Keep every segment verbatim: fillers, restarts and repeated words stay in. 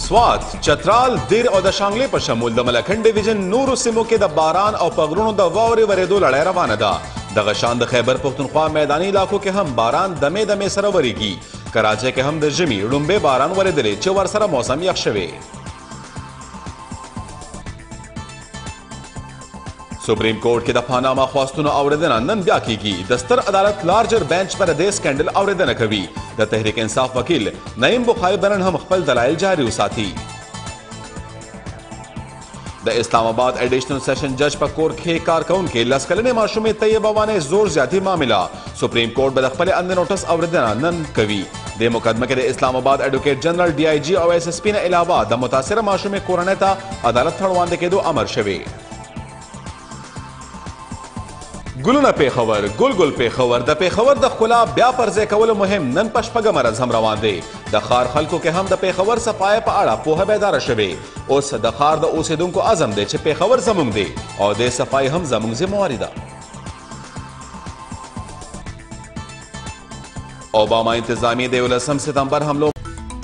سوات، چترال، دیر او د شانګلې په شمول د ملکنډ ډیویژن نورو سیمو کې د باران او په غرونو د واورې ورېدو لړۍ روانه ده. دغه شان د خیبر پښتونخوا میداني علاقو کې هم باران دمې دمې سره ورېږي. کراچۍ کې هم د ژمي ړومبې باران ورېدلی چې ورسره موسم یخ شوی. سپریم کورټ کې د پاناما خواستونو اورېدنه نن بیا کیږي. د ستر عدالت لارجر بینچ پر دې سکینډل اورېدنه کوي. د تحریک انصاف وکیل نعیم بخاری برن هم خپل دلایل جاری وساتي. د اسلام آباد ایډیشنل سیشن جج په کور کې کارکونکي لس کلنې ماشومې طیبه وانې زور زیاتي معامله. سپریم کورټ به د خپل اند نوټس اورېدنه نن کوي. د مقدمه کې د اسلام آباد ایډوکیټ جنرال ډي آی جی او ایس ایس پی نه علاوه د متاثره ماشومې کورنۍ ته عدالت ته وړاندې کېدو امر شوی. ګلونه پیښور ګل ګل پیښور د پیښور د ښکلا بیا پر ځای کولو مهم نن په شپږم ورځ هم روان دی. د ښار خلکو کې هم د پیښور صفایۍ په اړه پوهه بیداره شوې. اوس د ښار د اوسیدونکو عزم دی چې پیښور زموږ دی او د صفایي هم زموږ ذمهواري ده. اوباما انتظامیې د یولسم ستمبر حملو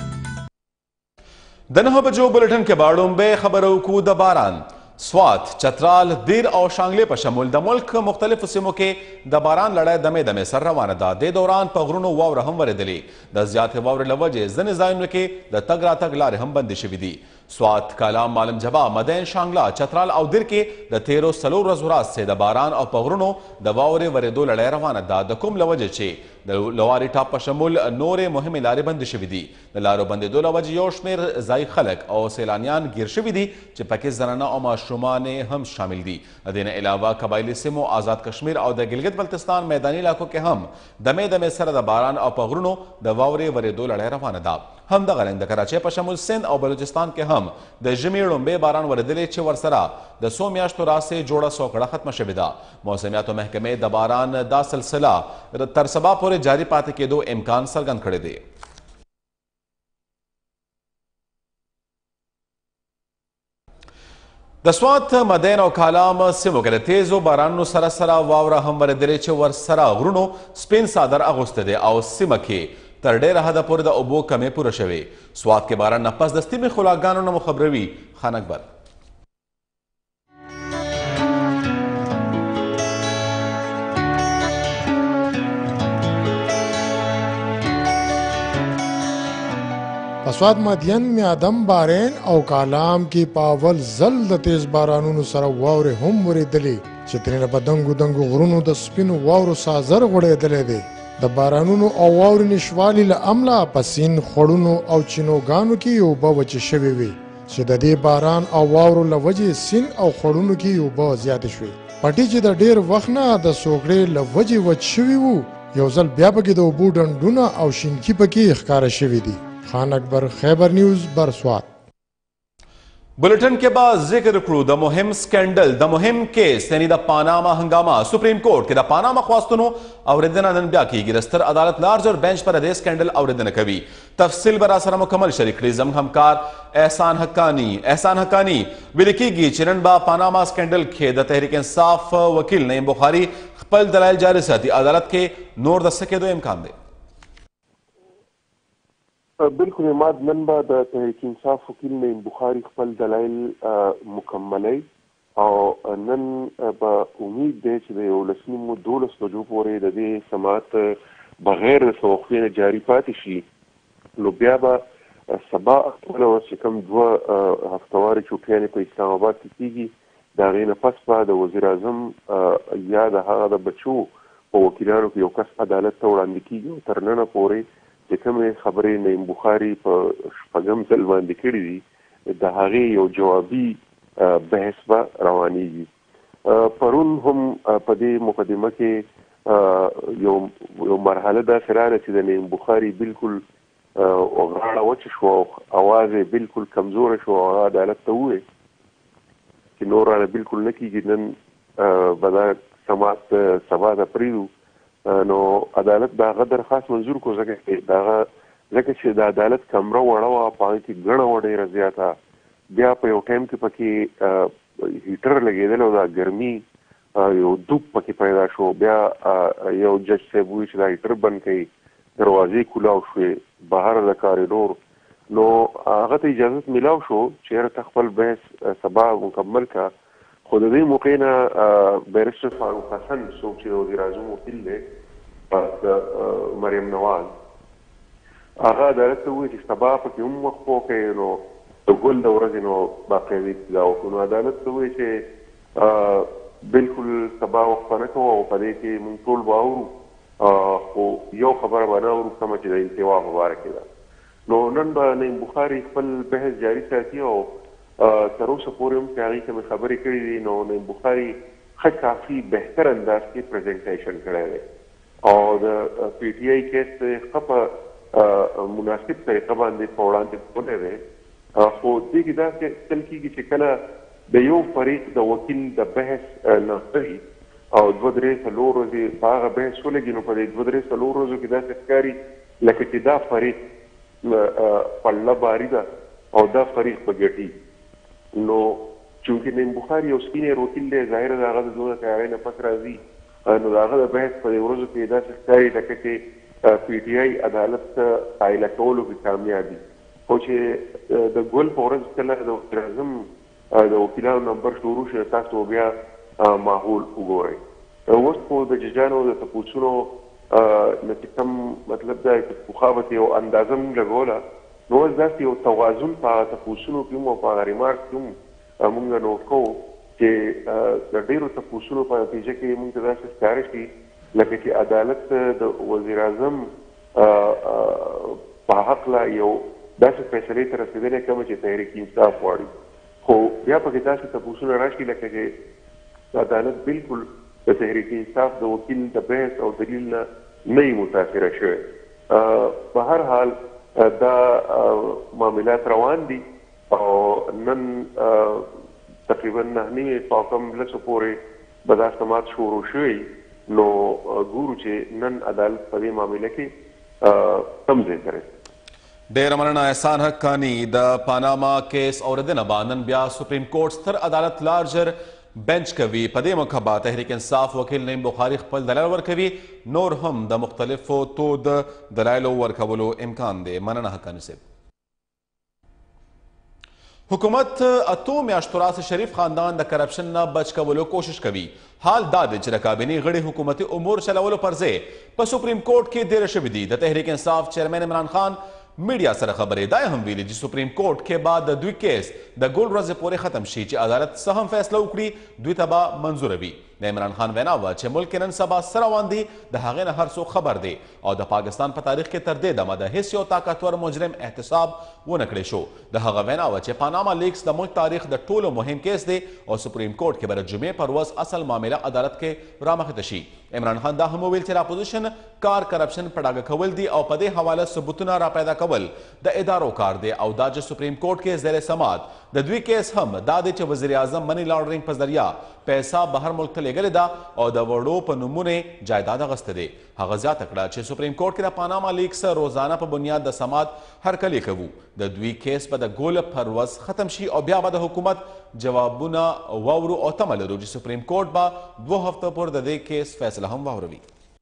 د نهه بجو بلټن کې به لومبۍ خبره وکړو د باران. سوات، چترال، دیر او شانګلې په شمول د ملک مختلفو سیمو کې د باران لړۍ دمې دمې سر روانه ده. د دوران په غرونو واوره هم ورېدلې. د زیاتې واورې له وجې ځینې ځایونو کې د تګ راتګ لارې هم بندې شوي دي. سوات، کالام، مالم جبا، مدین، شانګله، چترال او دیر کې د تیرو څلور ورځو راهیسې د باران او په غرونو د واورې ورېدو لړۍ روانه ده. د کوم له وجې چې د لواري ټاپ په شمول نورې مهمې لارې بندې شوي دي. د لارو بندېدو له وجې یو شمېر ځایي خلک او سیلانیان ګیر شوي دي چې پکې زنانه او ماشومان هم شامل دي. د دې نه علاوه قبایلي سیمو، آزاد کشمیر او د ګلګت بلتستان میداني علاقو کې هم دمې دمې سره د باران او په غرونو د واورې ورېدو لړۍ روانه ده. همدغه رنګ د کراچۍ په شمول سند او بلوچستان کې هم د ژمي ړومبې باران ورېدلی چې ورسره د څو میاشتو راهیسې جوړه سوکړه ختمه شوې ده. موسمیاتو محکمې د باران دا سلسله تر سبا پورې جاري پاتې کېدو امکان څرګند کړی دی. د سوات، مدین او کالام سیمو کې د تیزو بارانونو سره سره واوره هم ورېدلې چې ورسره غرونو سپین څادر اغوستی دی او سیمه کې تر ډېره حده پورې د اوبو کمې پوره شوې. سوات کې باران نه پس د ستیمې خلاګانو نه مو خبروي خان اکبر. په سوات، مدین، میادم، بارین او کالام کې په اول ځل د تیز بارانونو سره واورې هم ورېدلې چې ترېنه په دنګو دنګو غرونو د سپینو واورو سازر غوړېدلی دی. د بارانونو او واورې نشوالي له امله په سیند، خوړونو او چینوګانو کې اوبه وچې شوې وې چې د دې باران او واورو له وجې سیند او خوړونو کې اوبه زیاتې شوې. پټي چې د ډېر وخت نه د سوکړې له وجې وچ شوي وو، یو ځل بیا پکې د اوبو ډنډونه او شینکي پکې ښکاره شوي دي. خان اکبر، خیبر نیوز، برسوات. بلټن کې به ذکر کړو د مهم سکینډل د مهم کیس یعنی د پاناما هنګامه. سپریم کورټ کې د پاناما خواستونو اورېدنه نن بیا کیږي. د ستر عدالت لارجر بینچ پر دې سکینډل اورېدنه کوي. تفصیل به را سره مکمل شریک کړي زموږ همکار احسان حقانی. احسان حقانی، ویل کېږي چې نن به پاناما سکینډل کې د تحریک انصاف وکیل نعیم بخاری خپل دلایل جاری ساتي. عدالت کې نور د څه کېدو امکان دی؟ بالکل اماد، نن به د تحریک انصاف وکیل نعیم بخاری خپل دلایل مکملوي او نن به امید دی چې د یولس نیمو دولس بجو پورې د دې سماعت بغیر د څه وقفې نه جاري پاتې شي. نو بیا به سبا خپله ورځ چې کوم دوه هفتوارې چوکیانې په اسلام آباد کې کېږي، د هغې نه پس به د وزیر اعظم یا د هغه د بچو په وکیلانو کې یو کس عدالت ته وړاندې کېږي او تر ننه پورې چې کومې خبرې نعیم بخاري په شپږم ځل باندې کړي دي د هغې یو جوابي بحث به روانېږي. پرون هم په دې مقدمه کې یو یو مرحله داسې راغله چې د نعیم بخاري بالکل غاړه وچه شوه او اواز یې بالکل کمزوره شوه او هغه عدالت ته وویل چې نور رانه بالکل نه کېږي، نن به دا سماعت سبا ته پرېږدو. نو عدالت د هغه درخواست منظور کړو ځکه ځکه چې د عدالت کمره وړه وه، په هغې کې ګڼه وه ډېره زیاته. بیا په یو ټایم کې پکې هیټر لګېدلی او دا ګرمي یو دوب پکې پیدا شو. بیا یو جج صاحب وویل چې دا هیټر بند کړئ، دروازې کولاو شوې، بهر د کاریډور نو هغه ته اجازه میلاو شو چې هر خپل بحث سبا مکمل کا خو د دې موقع نه بیرسټر فاروق حسن څوک چې وزیر اعظم وکیل دی د مریم نواز هغه عدالت ته وویل چې سبا پکې هم وخت وکړئ نو د ګل د ورځې نو باقاعدې ابتدا وکړو. نو عدالت ته وویل چې بالکل سبا وخت نه کوو او په دې کې موږ ټول به اورو خو یو خبره به نه اورو کومه چې د انتوا په باره کې ده. نو نن به نعیم بخاري خپل بحث جاري ساتي او تر اوسه پورې هم چې هغې کومې خبرې کړي دي نو نعیم بخاري ښه کافي بهتر انداز کې پریزنټیشن کړی دی او د پی ټي آی کیس ښه په مناسب طریقه باندې په وړاندې کولی دی. خو دې کې داسې چل کېږي چې کله د یو فریق د وکیل د بحث ناستوي او دوه درې څلور ورځې په هغه بحث ولګي نو په دې دوه درې څلور ورځو کې داسې ښکاري لکه چې دا فریق پله باري ده او دا فریق به ګټي. نو چونکې نعیم بخاري یو سینیر وکیل دی ظاهره د هغه د دوه تیارۍ نه پس راځي نو د هغه د بحث په دې ورځو کې داسې ښکاري لکه چې پی ټي آی عدالت ته قایله کولو کې کامیاب دي. خو چې د ګل په ورځ کله د وزیر اعظم د وکیلانو نمبر شروع شي تاسو بیا ماحول وګورئ. اوس خو د ججانو د تپوسونو نه چې کوم مطلب دا چې پخوا به یو اندازه مونږ لګوله نو اوس داسې یو توازن په هغه تپوسونو کې هم او په هغه ریمارکس کې هم مونږ نوټ کوو چې د ډېرو تپوسونو په نتیجه کې مونږ ته داسې ښکاره شي لکه چې عدالت د وزیر اعظم په هکله یو داسې فیصلې ته رسېدلی کومه چې تحریک انصاف غواړي. خو بیا پکې داسې تپوسونه راشي لکه چې عدالت بالکل د تحریک انصاف د وکیل د بحث او دلیل نه نه وي متاثره شوی. په هر حال دا معاملات روان دي او نن تقریبا نهه نیمې پاو کم لسو پورې به دا سماعت شروع شوی نو ګورو چې نن عدالت په دې معامله کې کوم ځای ته رسي. ډېره مننه احسان حق کاني. د پاناما کیس اورېدنه به نن بیا سپریم کورټ ستر عدالت لارجر بنچ کوي. په دې موقع به تحریک انصاف وکیل نعیم بخاري خپل دلایل ورکوي. نور هم د مختلفو تود دلایلو ورکولو امکان دی. مننه حقانی صاحب. حکومت اتو میاشتو راس شریف خاندان د کرپشن نه بچ کولو کوشش کوي. حال دا دی چې د کابینې غړي حکومتي امور چلولو پر ځای په سپریم کورټ کې دېره شوي دي. د تحریک انصاف چیرمین عمران خان میډیا سره خبرې دا هم ویلي چې سپریم کورټ کې بعد د دوی کیس د ګول ورځې پورې ختم شي چې عدالت څه هم فیصله وکړي دوی ته به منظوره وي. د عمران خان وینا وه چې ملک نن سبا څه روان دي د هغې نه هر څوک خبر دی او د پاکستان په تاریخ کې تر دې دمه د هیڅ یو طاقتور مجرم احتساب ونه کړی شو. د هغه وینا وه چې پاناما لیکس د ملک تاریخ د ټولو مهم کیس دی او سپریم کورټ کې به د جمعې پر ورځ اصل معامله عدالت کې رامخته شي. عمران خان دا هم وویل چې اپوزیشن کار کرپشن په ډاګه کول دي او په دې حواله ثبوتونه را پیدا کول د ادارو کار دی او دا چې سپریم کورټ کې زیر سماعت د دوی کیس هم دا دی چې وزیر اعظم منی لانډرینګ په ذریعه پیسه بهر ملک ته لیږلې ده او د وړو په نومونه جایداد اخیستی دی. هغه زیاته کړه چې سپریم کورټ کې د پاناما لیکس روزانه په بنیاد د سماعت هرکلی کوو. د دوی کیس به د ګول پر ورځ ختم شي او بیا به د حکومت جوابونه واورو او تمه لرو چې سپریم کورټ به دوه هفتو پورې د دې کیس فیصله هم واوروي.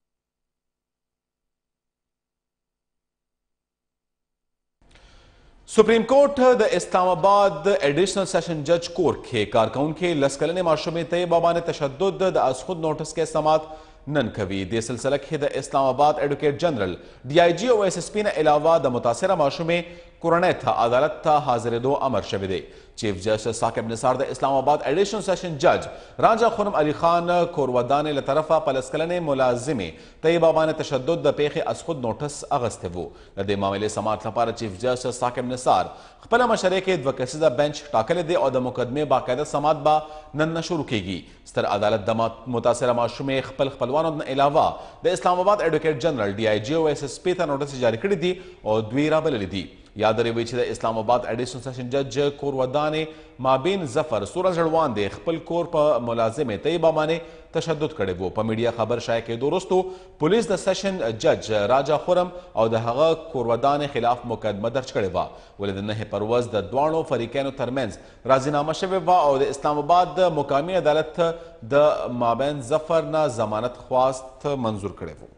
سپریم کورټ د اسلام آباد ایډیشنل سیشن جج کور کې کارکونکي لس کلنې ماشومې طیبه باندې تشدد د از خود نوټس کې سماعت نن کوي. دې سلسله کې د اسلام آباد ایډوکیټ جنرل ډي آی جي او ایس ایس پی نه علاوه د متاثره ماشومې کورنۍ ته عدالت ته حاضرېدو امر شوی دی. چیف جسټس ثاقب نثار د اسلام آباد ایډیشنل سیشن جج رانجا خرم علي خان کورودانې له طرفه په لس کلنې ملازمې طیبه باندې تشدد د پیښې از خود نوټس اخیستی و. د دې معاملې سماعت لپاره چیف جسټس ثاقب نثار خپله مشرۍ کې دوه کسیزه بنچ ټاکلی دی او د مقدمې باقاعده سماعت به نن نه شروع کیږي. ستر عدالت د متاثره ماشومې خپل خپلوانو نه علاوه د اسلام آباد ایډوکیټ جنرل ډي آی جي او ایس ایس پی ته نوټس جاري کړي دي او دوی رابللي دي. یاد لرئ چې د اسلام آباد ایډیشنل سیشن جج کورودانې مابین ظفر سورج وړاندې خپل کور په ملازمې طیبه باندې تشدد کړی و. په میډیا خبر شایع کېدو وروستو پولیس د سیشن جج راجا خرم او د هغه کورودانې خلاف مقدمه درج کړې وه ولې د نهې پر ورځ د دواړو فریقینو ترمنځ راضینامه شوې وه او د اسلام آباد مقامي عدالت د مابین ظفر نه ضمانت خواست منظور کړی و.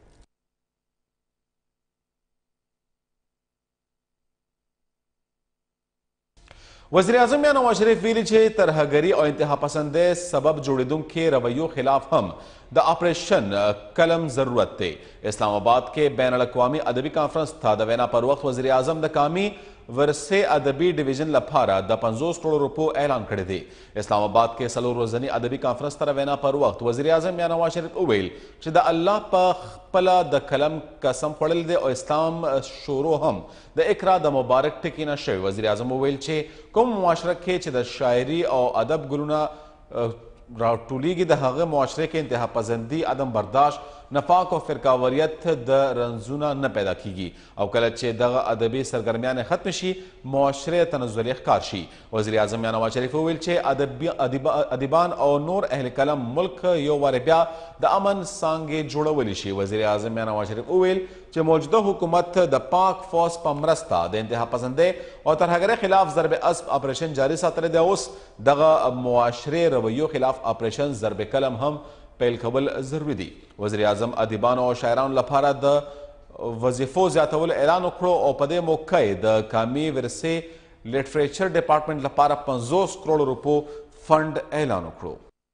وزیر اعظم یا نواز شریف ویلي چې ترهګري او انتها پسندۍ سبب جوړېدونکې رویو خلاف هم د آپریشن کلم ضرورت دی. اسلام آباد کې بین الاقوامي ادبي کانفرنس ته د وینا پر وخت وزیر اعظم د کامي ورسې ادبي ډیویژن لپاره د پنځوس کروڑ روپو اعلان کړی دی. اسلام آباد کې څلور ورځني ادبي کانفرنس ته وینا پر وخت وزیر اعظم یا نواز شریف وویل چې د الله په خپله د کلم قسم خوړل دی او اسلام شروع هم د اقرا د مبارک ټکي نه شوی. وزیر اعظم وویل چې کوم معاشره کې چې د شاعري او ادب ګلونه راټولیږي د هغه معاشره کې انتها پسندي، عدم برداشت، نفاق او فرقاوریت د رنځونه نه پیدا کیږي او کله چې دغه ادبي سرګرمیان ختم شي معاشره تنزلي ښکار شي. وزیر اعظم یا نواز شریف وویل چې ادیبان او نور اهل کلم ملک یو وارې بیا د امن څانګې جوړولی شي. وزیر اعظم یا نواز شریف وویل چې موجوده حکومت د پاک فوج په مرسته د انتها پسندۍ او ترهګرۍ خلاف ضرب اسب آپریشن جاري ساتلی دی. اوس دغه معاشرې رویو خلاف آپریشن ضرب قلم هم پیل کول ضروري دي. وزیر اعظم ادیبانو او شاعرانو لپاره د وظیفو زیاتولو اعلان وکړو او په دې موقع د کامي ورثې لټریچر ډپارټمنټ لپاره پنځوس کروڑ روپو فنډ اعلان وکړو.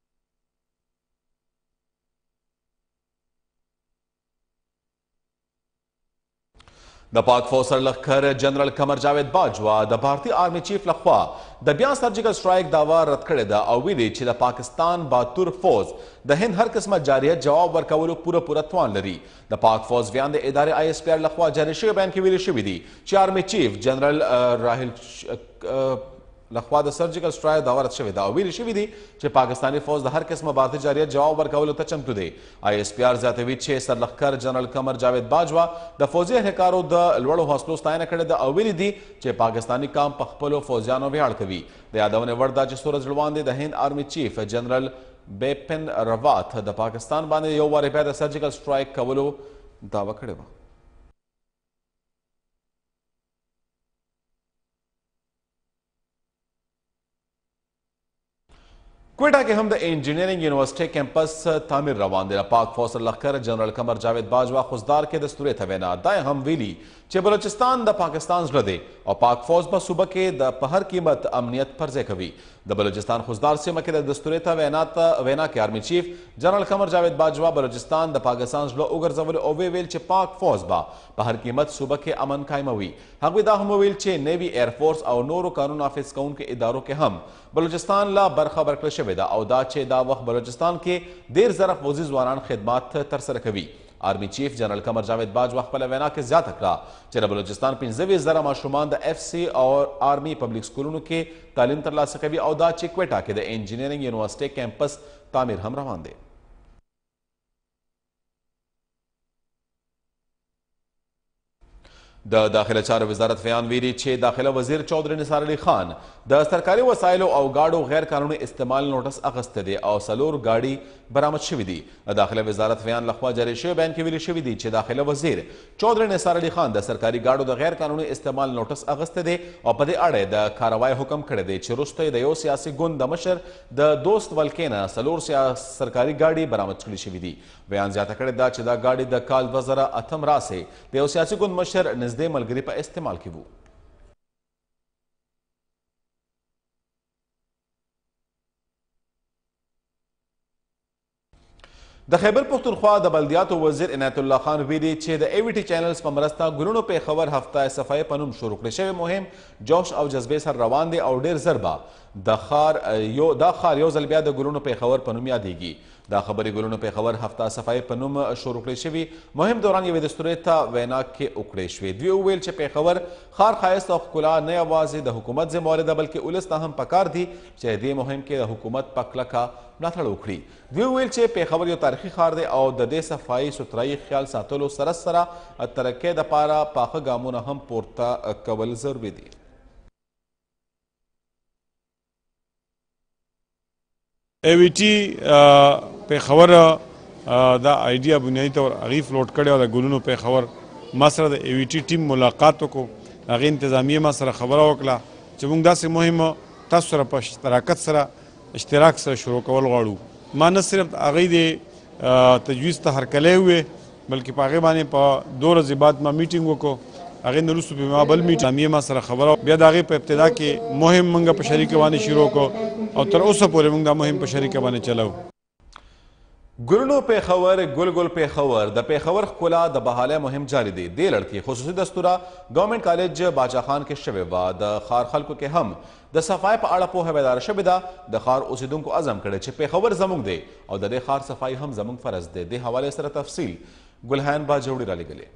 د پاک فوج سرلښکر جنرال قمر جاوید باجوا د بھارتی آرمی چیف لخوا د بیا سرجیکل سټرایک دعوا رد کړې ده او ویلي چې د پاکستان بهادر فوج د هند هر قسمه جارحیت جواب ورکولو پوره پوره توان لري. د پاک فوج ویان د ادارې آی ایس پی آر لخوا جاري شوي بیان کې ویلي شوي دي چې آرمی چیف جنرال راهیل لخوا د سرجیکل سټرایک دعوا رد شوې ده او ویلي شوي دي چې پاکستاني فوج د هر قسمه بهادر جارحیت جواب ورکولو ته چمتو دی. آی ایس پی آر زیاتوي چې سرلښکر جنرال قمر جاوید باجوا د فوجي اهلکارو د لوړو حوصلو ستاینه کړې ده او ویلي دي چې پاکستاني قام په خپلو فوجیانو ویاړ کوي. د یادونې وړ ده چې څو ورځې وړاندې د هند آرمی چیف جنرال بیپن راوت د پاکستان باندې یو وارې بیا د سرجیکل سټرایک کولو دعوه کړې وه. کوئټه کې هم د انجینرینګ یونیورسټۍ کیمپس تعمیر روان دی. پاک فوج سرلښکر جنرال قمر جاوید باجوا خوزدار کې د ستورې ته وینا دا هم ویلي چې بلوچستان د پاکستان زړه دی او پاک فوج په صوبه کې د په هر قیمت امنیت پر ځای کوي. د بلوچستان خوزدار سیمه کې د دستورې ته وینا ته وینا کې آرمی چیف جنرال قمر جاوید باجوا بلوچستان د پاکستان زړه وګرځول او وی ویل چې پاک فوج به په هر قیمت صوبه کې امن قایموي. هغوی دا هم وویل چې نیوي ایرفورس او نورو قانون نافذ کوونکو ادارو کې هم بلوچستان لا برخه ورکړل شوې ده او دا چې دا وخت بلوچستان کې ډیر زره فوجي ځوانان خدمات ترسره کوي. آرمی چیف جنرال قمر جاوید باجوا خپله وینا کې زیاته کړه چې د بلوچستان پنځه ویشت زره ماشومان د اف سی او آرمی پبلیک سکولونو کې تعلیم ترلاسه کوي او دا چې کوئټه کې د انجینرینګ یونیورسټۍ کیمپس تعمیر هم روان دی. د داخله چارو وزارت ویان ویلي چې داخله وزیر چودھری نثار علي خان د سرکاري وسایلو او گاډو غیر قانوني استعمال نوټس اخیستی دی او څلور گاډي برآمد شوي دي. د داخله وزارت ویان لخوا جاري شوي بیان کې ویلي شوي دي چې داخله وزیر چودھری نثار علي خان د سرکاري گاډو د غیر قانوني استعمال نوټس اخیستی دی او په دې اړه د کاروای حکم کړی دی چې وروسته د یو سیاسي ګوند د مشر د دوست ولکې نه څلور سرکاري گاډي برآمد کړي شوي دي. بیان زیاته کړې ده چې دا گاډي د کال دوه زره اتم راسې د یو سیاسي ګوند مشر نږدې ملګري په استعمال کې وو. د خیبر پښتونخوا د بلدیاتو وزیر عنایت الله خان ویلي چې د ای وی ټي چینلز په مرسته ګلونو پیښور هفته صفایي په نوم شروع کړی شوی مهم جوش او جذبې سره روان دی او ډیر ژر به د ښار یو دا ښار یو ځل بیا د ګلونو پیښور په نوم یادیږي. دا خبرې ګلونو پیښور هفته صفایي په نوم شروع کړی شوي مهم دوران یوې دستورې ته وینا کې وکړی شوې. دوی وویل چې پیښور ښار ښایست او ښکلا نه یوازې د حکومت ذمهواري ده بلکې ولس ته هم پکار دي چې دې مهم کې د حکومت په کلکه ملاتړ وکړي. دوی وویل چې پیښور یو تاریخي ښار دی او د دې صفایي سوترایي خیال ساتلو سره سره ترقۍ دپاره پاخه ګامونه هم پورته کول ضروري دي. ای وی ټي پیښور دا آیډیا بنیادي طور هغې فلوټ کړی او د ګلونو پیښور ما سره د ای وی ټي ټیم ملاقات وکړو. هغې انتظامیې ما سره خبره وکړه چې موږ داسې مهمه تاسو سره په اشتراکت سره اشتراک سره شروع کول غواړو. ما نه صرف هغې د تجویز ته هرکلی ووې بلکې په هغې باندې په دوه ورځې بعد ما میټینګ وکړو هغې نه وروسته په ما بل میټ ما سره خبره بیا د هغې په ابتدا کې مهم موږ په شریکه باندې شروع کړو او تر اوسه پورې موږ دا مهم په شریکه باندې چلو. ګلونو پیښور ګل ګل پیښور د پیښور ښکلا د بحالی مهم جاری دی. دې لړ کې خصوصي دستوره ګورنمنټ کالج باچا خان کې شوې وه. د ښار خلکو کې هم د صفای په اړه پوهه بیداره شوې ده. د ښار اوسیدونکو عزم کړی چې پیښور زموږ دی او د دې ښار صفایي هم زموږ فرض دی. دې حوالې سره تفصیل ګلهان باجوړي رالیږلې.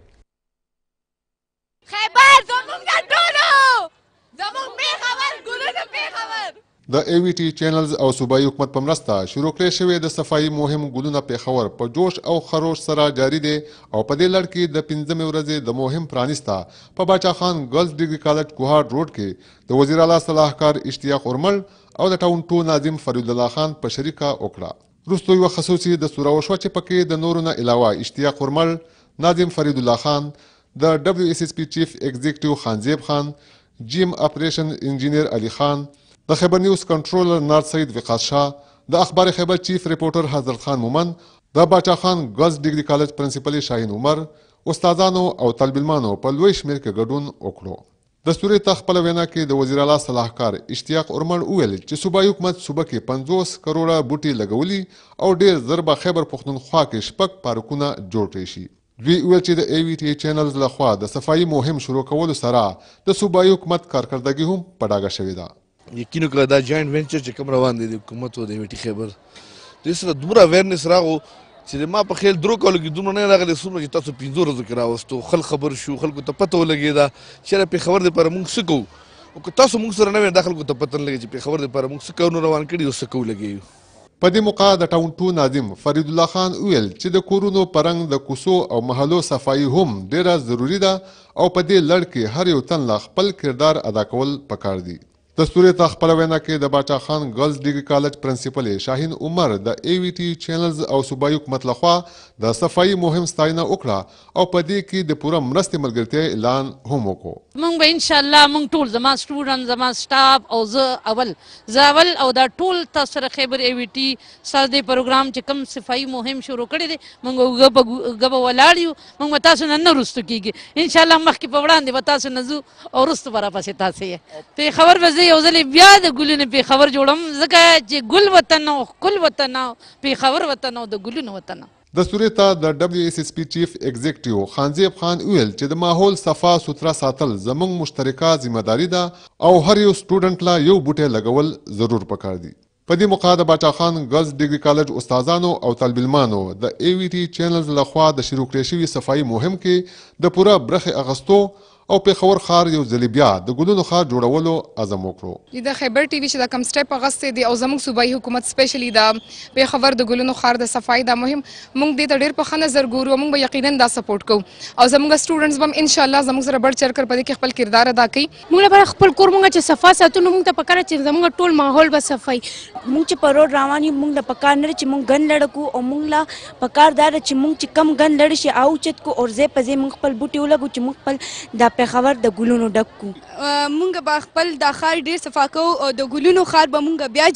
خیبر زموږ د ټولو زموږ پیښور ګلونو پیښور. د ای وی ټي چینلز او صوبایي حکومت په مرسته شروع کړی شوې د صفایي مهم ګلونه پیښور په جوش او خروش سره جاری دی او په دې لړ کې د پنځمې ورځې د مهم پرانیسته په باچا خان ګرلز ډیګري کالج کوهاټ روډ کې د وزیر اعلی صلاحکار اشتیاق ارمل او د ټاون ټو ناظم فرید الله خان په شریکه وکړه. وروسته یوه خصوصي دستوره وشوه چې پکې د نورو نه علاوه اشتیاق ارمل، ناظم فرید الله خان، د ډبلیو ایس ایس پی چیف ایگزیکټیو خانزیب خان، جیم اپریشن انجینیر علي خان، د خیبر نیوز کنټرولر نارد سعید وقاص شاه، د اخبار خیبر چیف ریپورټر حضرت خان مومن، د باچا خان ګرلز ډیګري کالج پرنسپل شاهین عمر، استادانو او طالب علمانو په لوی شمیر کې ګډون وکړو. دستوري ته خپله وینا کې د وزیر اعلی صلاحکار اشتیاق ارمل وویل چې صوبایي حکومت صوبه کې پنځوس کروړه بوټي لګولي او ډېر زر به خیبر پښتونخوا کې شپږ پارکونه جوړ کړي شي. دوی وویل چې د ای وی ټي چینلز لخوا د صفایي مهم شروع کولو سره د صوبایي حکومت کارکردګي هم په ډاګه شوې ده. یقینو که دا جاینټ وینچر چې کوم روان دی د حکومت او د ای وی ټي خیبر دوی سره دومره اویرنس راغو چې ما په خیال درو کالو کې دومره نه راغلی څومره چې تاسو پنځو ورځو کې راوستو. خلک خبر شو، خلکو ته پته ولګېده چې پیښور دپاره موږ څه کوو. او که تاسو موږ سره نه وی دا خلکو ته پته نه لګي چې پیښور دپاره موږ څه کارونه روان کړي او څه کوو لګېږو. په دې موقع د ټاون ټو ناظم فرید الله خان وویل چې د کورونو په رنګ د کوڅو او محلو صفایي هم ډیره ضروري ده او په دې لړ کې هر یو تن لا خپل کردار ادا کول پکار دي. دستوري ته خپله وینا کې د باچا خان ګرلز ډیګري کالج پرنسپل شاهین عمر د ای وی ټي چینلز او صوبایي حکومت لخوا د صفایي مهم ستاینه وکړه او په دې کې د پوره مرستې ملګرتیا اعلان هم وکړو. مونږ به انشاءالله مونږ ټول زما سټوډنټ زما سټاف او زه اول زه اول او دا ټول تاسو سره خیبر ای وی ټي سره دې پروګرام چې کوم صفایي مهم شروع کړی دی مونږ اوږه په اوږه ولاړ یو. مونږ به تاسو نه نه وروستو کېږي انشاءالله مخکې په وړاندې به تاسو نه ځو او وروستو به راپسې تاسې یې. پیښور به زه یو ځلې بیا د ګلونو پیښور جوړم ځکه چې ګل وطن او ښکل وطن او پیښور وطن او د ګلونو وطن. دستوري ته د ډبلیو ایس ایس پی چیف ایگزیکټیو خانزیب خان ویل چې د ماحول صفا سوتره ساتل زموږ مشترکه ذمہداري ده او هر یو سټوډنټ لا یو بوټی لګول ضرور پکار دي. په دې موقع د باچا خان ګرلز ډیګري کالج استادانو او طالب علمانو د ای وی ټي چینلز لخوا د شروع کړی شوي صفایي مهم کې د پوره برخې اخیستو او پیښور ښار یو ځلې بیا د ګلونو ښار جوړولو عزم وکړو. د خیبر ټي وي چې دا کوم سټیپ اخیستی دی او زموږ صوبایي حکومت سپیشلی د پیښور د ګلونو ښار د صفایي دا مهم موږ دې ته ډېر په ښه نظر ګورو او موږ به یقینا دا سپورټ کوو او زموږ سټوډنټس به هم انشاءالله زموږ سره بړ چړ کړ په دې کې خپل کردار ادا کوي. موږ لپاره خپل کور موږ چې صفا ساتو نو موږ ته پکار چې زموږ ټول ماحول به صفایي. موږ چې په روډ روان یو موږ له پکار نه چې موږ ګن لړکو او موږ لا پکار دا چې موږ چې کم ګن لړ شي او چت کو اور زه په زه موږ خپل بوټي ولګو چې موږ خپل د پیښور د ګلونو ډکو. مونږ به خپل دا ښار ډېر صفا کوو او د ګلونو ښار به مونږ بیا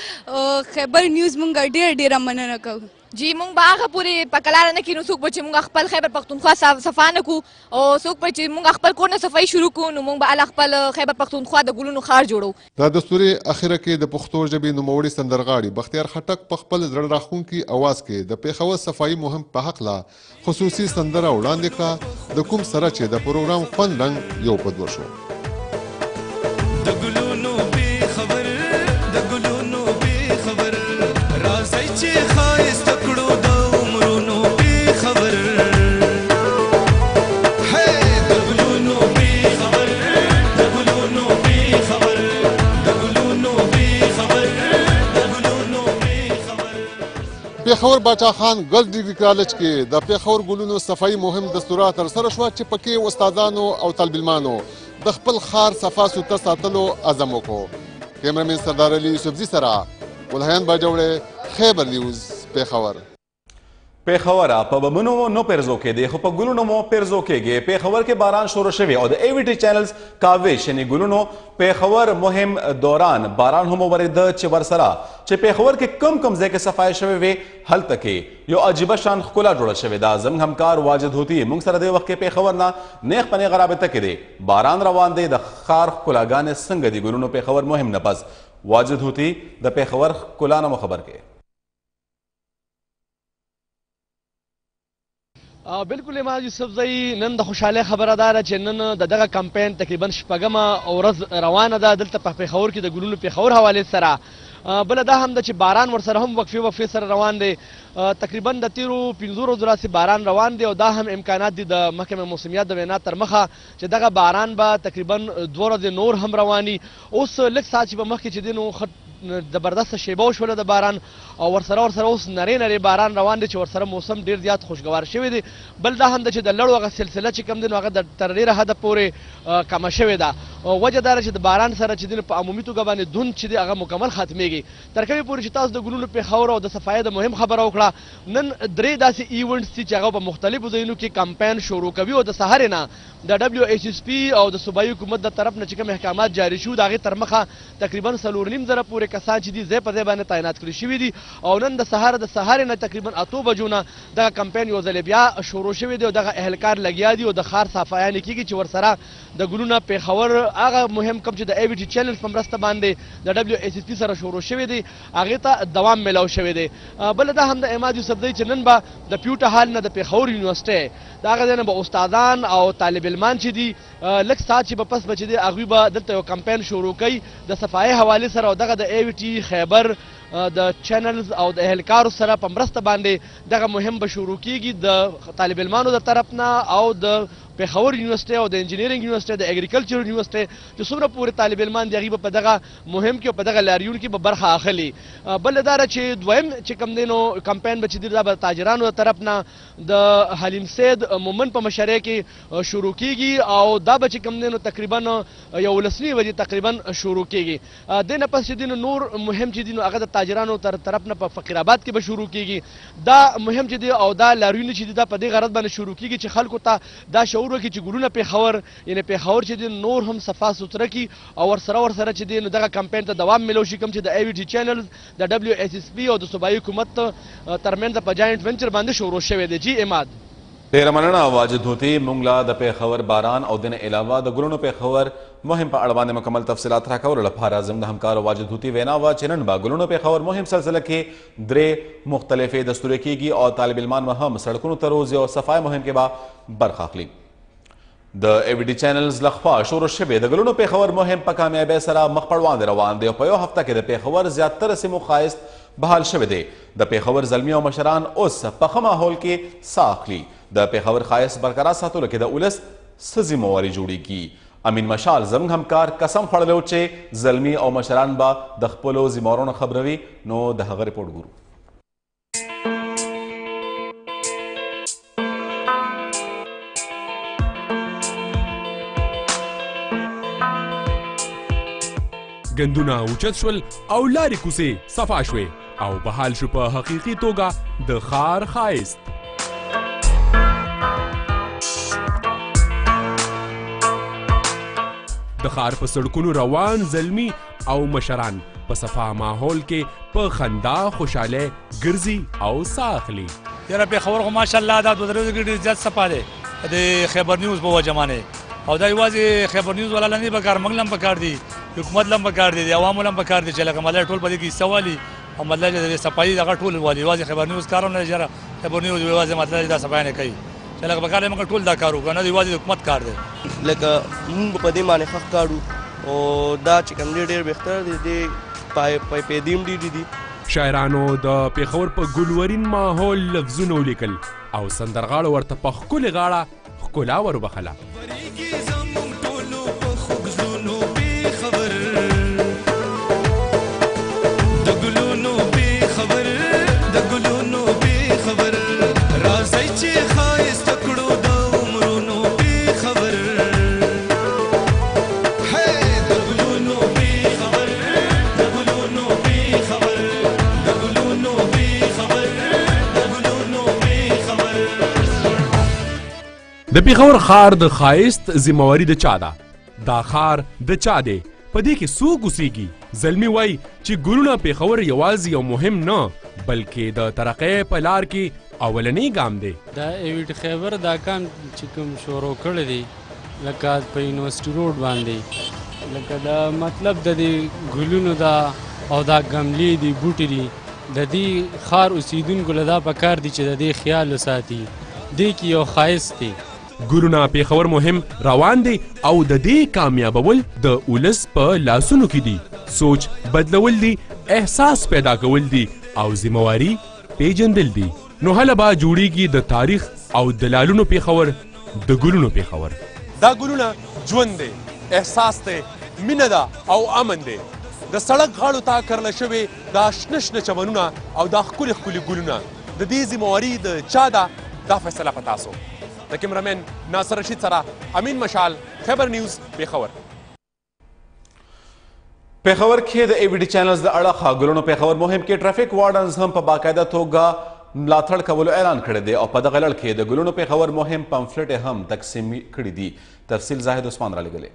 جوړو. خیبر نیوز مونږ ډېر ډېره مننه کوو. جی مونږ به هغه پورې په کلاره نه کړو څوک به چې مونږ خپل خیبر پښتونخوا صفا نه کړو او څوک به چې مونږ خپل کور نه صفایي شروع کړو نو مونږ به هله خپل خیبر پښتونخوا د ګلونو ښار جوړو. دا دستوري اخره کې د پښتو ژبې نوموړي سندرغاړي بختیار خټک په خپل زړه راښکونکي اواز کې د پیښور صفایي مهم په هکله خصوصي سندره وړاندې کړه د کوم سره چې د پروګرام خوند رنګ یو په دوه شو. د ګلونو بې خبر د ګلونو بې خبر راځئ چې ښایسته کړو د عمرونو بې خبر د ګلونو بې خبر د ګلونو بې خبر د ګلونو بې خبر د ګلونو بې خبر. پیښور باچا خان ګرلز ډیګري کالج کې د پیښور ګلونو صفایي مهم دستوره ترسره شوه چې پکې استادانو او طالب علمانو د خپل ښار صفا سوتره ساتلو عزم وکړو. کیمرمین سردار علي یوسفزي سره ګلهان باجوړی، خیبر نیوز، پیښور. پیښور په بمونو نو پیرزو کېدی خو په ګلونو مو پیرزو کېږي. پیښور کې باران شروع شوی او د ای وی ټي چینلز کاوش یعنی ګلونو پیښور مهم دوران باران هم ورېده چې ورسره چې پیښور کې کم کم ځای کې صفایي شوې وې هلته کې یو عجیبه شان ښکلا جوړه شوې ده. زموږ همکار واجد هوتي موږ سره دې وخت کې پیښور نه نیغ په نیغه رابطه کې دی. باران روان دی د ښار ښکلاګانې څنګه دي ګلونو پیښور مهم نه پس واجد هوتي د پیښور ښکلا نه مو خبر کې. بالکل اماد یوسف زئی نن د خوشحاله خبره ده چې نن د دغه کمپاین تقریبا شپږمه ورځ روانه ده دلته په پیښور کې د ګلونو پیښور حواله سره. بل دا هم ده چې باران ورسره هم وقفې وقفې سره روان دی. تقریبا د تیرو پنځو ورځو راهیسې باران روان دی او دا هم امکانات دي د محکمه موسمیات د وینا تر مخه چې دغه باران به تقریبا دوه ورځې نور هم رواني. اوس لږ ساعت چې به مخکې چې دی نو زبردست شیبه وشوله د باران او ورسره ورسره اوس نرۍ نرۍ باران روان دی چې ورسره موسم ډېر زیات خوشګوار شوی دی. بل دا هم ده چې د لړو هغه سلسله چې کوم دی نو هغه د تر ډېره حده پورې کمه شوې ده. وجه دا ده چې د باران سره چې دی په عمومي توګه باندې دھند چې دی هغه مکمل ختمېږي. تر کومې پورې چې تاسو د ګلونو پیښور او د صفایي د مهم خبره وکړه. نن درې داسې ایونټس دي چې هغه په مختلفو ځایونو کې کمپاین شروع کوي او د سهارې نه د ډبلیو ایچ اس پي او د صوبایي حکومت د طرف نه چې کوم احکامات جاري شو د هغې تر مخه تقریبا څلور نیم زره پورې کسان چې دي ځای په ځای باندې تعینات کړي شوي دي او نن د سهار د سهارې نه تقریبا اتو بجو نه دغه کمپاین یو ځلې بیا شروع شوی دی او دغه اهلکار لګیا دي او د ښار صفایانې کېږي چې ورسره د ګلونه پیښور هغه مهم کوم چې د ای وی ټي چینل په مرسته باندې د ډبلیو ایچ اس پي سره شروع شوی دی هغې ته دوام میلاو شوی دی. بله دا هم د اماد یوسف دی چې نن به د پیوټه هال نه د پیښور یونیورسټۍ د هغه ځای نه به استادان او طالب علمان چې دي لږ ساعت چې به پس به چې دی هغوی به دلته یو کمپاین شروع کوي د صفایي حوالې سره او دغه د ای وی ټي خیبر د چینلز او د اهلکارو سره په مرسته باندې دغه مهم به شروع کیږي د طالب علمانو د طرف نه او د پیښور یونیورسټۍ او د انجینیرینګ یونیورسټۍ د اګریکلچر یونیورسټۍ چې څومره پورې طالب علمان دي هغوی به په دغه مهم کې او په دغه لاریون کې به برخه اخلي. بله دا ده چې دویم چې کوم دی نو کمپاین به چې دی دا به تاجرانو د طرف نه د حلیم سید مومن په مشرۍ کې شروع کیږي او دا به چې کوم دی نو تقریبا یولس نیمې بجې تقریبا شروع کیږي. دې نه پس چې دی نو نور مهم چې دی نو هغه د تاجرانو تر طرف نه په فقیرآباد کې به شروع کیږي. دا مهم چې دی او دا لاریون چې دی دا په دې غرض باندې شروع کیږي چې خلکو ته دا شعور وکړي چې ګلونه پیښور یعنې پیښور چې دی نور هم صفا سوتره کړي او ورسره ورسره چې دی نو دغه کمپاین ته دوام میلو شي کوم چې د ای وی ټي چینلز د ډبلیو ایچ اس پي او د صوبایي حکومت ترمنځ په جاینټ وینچر باندې شروع شوی دی. جی اماد ډېره مننه واجد هوتي موږ لا د پیښور باران او د نه علاوه د ګلونو پیښور مهم په اړه باندې مکمل تفصیلات راکولو لپاره زموږ د همکار واجد هوتي وینا وه چې نن به ګلونو پیښور مهم سلسله کې درې مختلفې دستورې کیږي او طالب علمان به هم سړکونو ته روزي او صفای مهم کې به برخه اخلي. د ای وی ټي چینلز لخوا شروع شوی د ګلونو پیښور مهم په کامیابۍ سره مخ پر وړاندې روان دی او په یو هفته کې د پیښور زیاتره سیمو ښایست بحال شوی دی. د پیښور زلمي او مشران اوس په ښه ماحول کې ساه اخلي. د پیښور ښایست برقرار ساتلو کې د ولس څه ذمهواري جوړیږي. امین مشال زموږ همکار قسم خوړلی چې زلمي او مشران به د خپلو ذمهوارونو خبروي. نو د هغه ریپورټ ګورو. ګندونه اوچت شول او لارې کوڅې صفا شوې او بحال شو په حقیقي توګه د ښار ښایست. د ښار په سړکونو روان زلمي او مشران په صفا ماحول کې په خندا خوشحاله ګرځي او ساه اخلي. یاره پیښور خو ماشاءالله دا دوه درې ورځې کې ډېر زیات صفا دی د خیبر نیوز په وجه باندې او دا یوازې خیبر نیوز والا نه پکار موږ له هم پکار دي حکومت له هم پکار دي د عوامو له هم پکار دي چې لکه مطلب ټول په دې کې حصه والي او مطلب د صفایي دغه ټول والي یوازې خیبر نیوز کار هم نه دی چې خیبر نیوز یوازې مطلب دا صفایي نه کوي چې لکه پکار دی موږ ټول دا کار وکړو نه دی یوازې د حکومت کار دی لکه موږ په دې باندې ښه ښکارو او دا چې کوم دی ډېر بهتر دی د پیدې هم ډېرې دي. شاعرانو د پیښور په ګلورین ماحول لفظونه ولیکل او سندرغاړو ورته په ښکلې غاړه ښکلا وروبخله. د پیښور ښار د ښایست ذمواري د چا ده؟ دا ښار د چا دی؟ په دې کې څوک اوسېږي؟ زلمي وایي چې ګلونه پیښور یوازې یو مهم نه بلکې د ترقۍ په لار کې اولنی ګام دی. دا ایویټ خیبر دا کام چې کوم شروع کړی دی لکه په یونیورسټي روډ باندې لکه دا مطلب د دې ګلونو دا او دا ګملې دي بوټي دي د دې ښار اوسېدونکو له دا پکار دي چې د دې خیال وساتي. دې کې یو ښایست دی. ګلونه پیښور مهم روان دی او د دې کامیابول د ولس په لاسونو کې دي. سوچ بدلول دي، احساس پیدا کول دي او ذمواري پیژندل دي. نو هله به جوړیږي د تاریخ او دلالونو پیښور د ګلونو پیښور. دا ګلونه ژوند دی، احساس دی، مینه ده او امن دی. د سړک غاړو ته کرله شوې دا شنه شنه چمنونه او دا ښکلي ښکلي ګلونه د دې ذمواري د چا ده؟ دا فیصله په تاسو. د کیمرامین ناصر رشید سره امین مشال، خیبر نیوز، پیښور. پیښور کې د ای وی ډي چینلز د اړخه ګلونو پیښور مهم کې ټرافیک وارډنز هم په باقاعده توګه ملاتړ کولو اعلان کړی دی او په دغه لړ کې د ګلونو پیښور مهم پمفلټ هم تقسیم کړي دي. تفصیل زاهد عثمان را لګلې.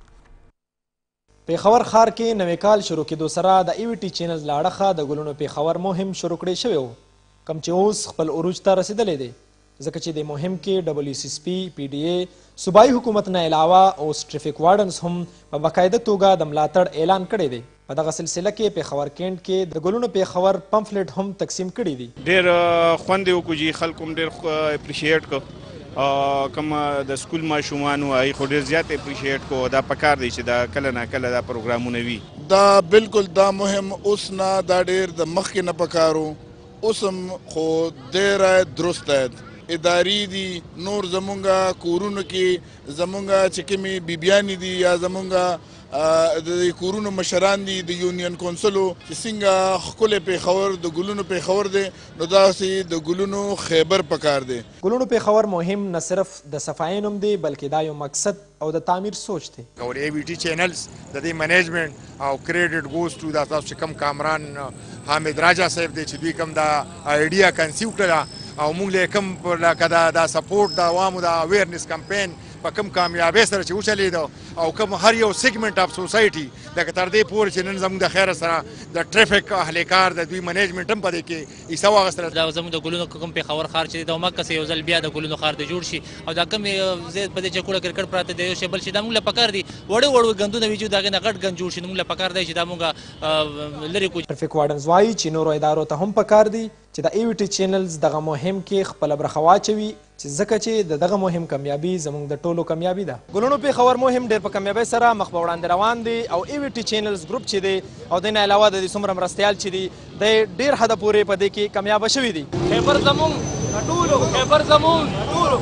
پیښور ښار کې نوې کال شروع کېدو سره د ای وی ټي چینلز له اړخه د ګلونو پیښور مهم شروع کړی شوی و، کوم چې اوس خپل عروج ته رسېدلی دی ځکه چې د مهم کې ډبلیو سی اس پی، پی ډي اے، صوبایي حکومت نه علاوه اوس ټریفیک وارډنز هم په باقاعده توګه د ملاتړ اعلان کړی دی. په دغه سلسله کې پیښور کینټ کې د ګلونو پیښور پمفلټ هم تقسیم کړي دي. ډېر خوند یې وکړو چې خلکو هم ډېر اپریشیټ کړو، کوم د سکول ماشومان و هغوی خو ډېر زیات اپریشیټ کړو. دا پکار دی چې دا کله نه کله دا پروګرامونه وي. دا بالکل دا مهم اوس نه، دا ډېر د مخکې نه پکارو، اوس هم خو ډېره درست دی. ادارې دي نور زمونږ کورونو کې زمونږ چې کومې بیبیانې دي یا زمونږ د کورونو مشران دي د یونین کونسلو چې څنګه ښکلی پیښور د ګلونو پیښور دی نو داسې د ګلونو خیبر پکار دی. ګلونو پیښور مهم نه صرف د صفایي نوم دی بلکې دا یو مقصد او د تعمیر سوچ دی. او ای وی ټي چینلز د دې منیجمنٹ او کریډټ ګوز ټو دا تاسو چې کوم کامران حامد راجا صاحب دی چې دوی کوم دا آیډیا کنسیو کړه او موږ له کوم لکه دا دا سپورټ د عوامو د اویرنس کمپین په کوم کامیابۍ سره چې وچلېده او کوم هر یو سیګمنټ اف سوسایټي لکه تر دې پورې چې نن زموږ د خیره سره د ټریفیک اهلکار د دوی منیجمنټ هم په دې کې حصه واخیستله. دا زموږ د ګلونو کوم پیښور ښار چې دی د عمر کسې یو ځل بیا د ګلونو ښار ته جوړ شي او دا کوم زیات په دې چې کوړه کرکټ پراته دی یو شی بل شي دا موږ له پکار دي وړې وړو ګندونه وي چې د هغې نه غټ ګند جوړ شي. موږ له پکار دی چې دا موږ لرې کړو. ټریفیک وارډنز وایي چې نورو ادارو ته هم پکار دي چې د ای وی ټي چینلز دغه مهم کې خپله برخه واچوي چې ځکه چې د دغه مهم کامیابي زموږ د ټولو کامیابي ده. ګلونو پیښور مهم ډېر په کامیابۍ سره مخ په وړاندې روان دی او ای وی ټي چینلز ګروپ چې دی او د نه علاوه د دې څومره مرستیال چې دي د ډېر حده پورې په دې کې کامیابه شوي دي. خیبر زموږ د ټولو، خیبر زموږ د ټولو.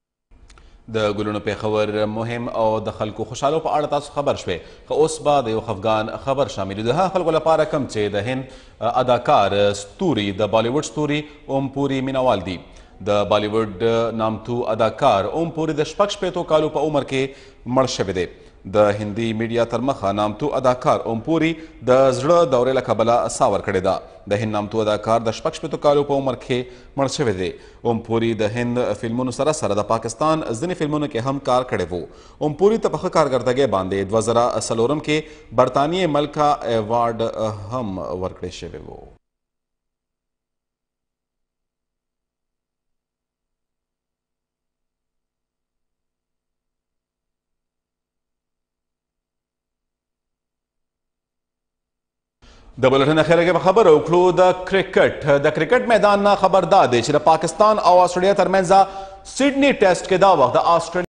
د ګلونو پیښور مهم او د خلکو خوشحالو په اړه تاسو خبر شوي، خو اوس به د یو خفګان خبر شامل د هغه خلکو لپاره کم چې د هند اداکار ستوري د بالیوډ ستوري اوم پوري مینوال دي. د بالیوډ نامتو اداکار اوم پوري د شپږ شپېتو کالو په عمر کې مړ شوی دی. د هندي میډیا تر مخه نامتو اداکار اوم پوري د زړه دورې له کبله ساه ورکړې ده. د هند نامتو اداکار د شپږ شپېتو کالو په عمر کې مړ شوی دی. اوم پوري د هند فلمونو سره سره د پاکستان ځینې فلمونو کې هم کار کړی و. اوم پوري ته په ښه کارکردګۍ باندې دوه زره څلورم کې برطانیې ملکه ایوارډ هم ورکړی شوی و. د بلټن اخیره کې به خبره وکړو د کرکټ د کرکټ میدان نه خبردار دی چې د پاکستان او آسټرالیا ترمنځ سیډني ټیسټ کې دا وخت د آسټرالیا